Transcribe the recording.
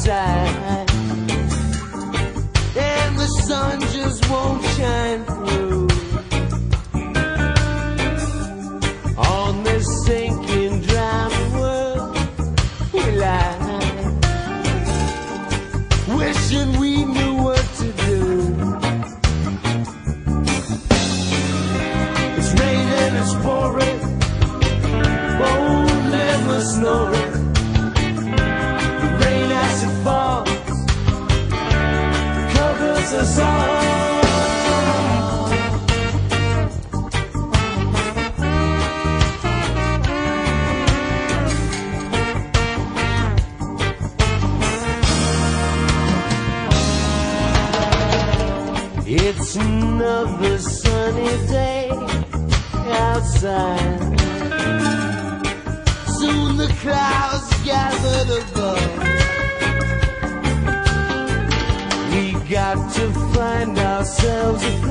outside, and the sun just won't shine through on this sinking, drowning world. We lie, wishing we knew what to do. It's raining, it's pouring, won't never snoring. The rain as it falls covers us all. It's another sunny day outside. Soon the clouds gathered above. We got to find ourselves a